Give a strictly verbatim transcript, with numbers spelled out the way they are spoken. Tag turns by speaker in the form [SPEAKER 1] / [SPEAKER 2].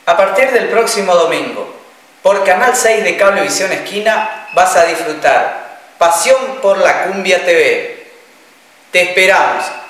[SPEAKER 1] A partir del próximo domingo, por Canal seis de Cablevisión Esquina, vas a disfrutar Pasión por la Cumbia T V. Te esperamos.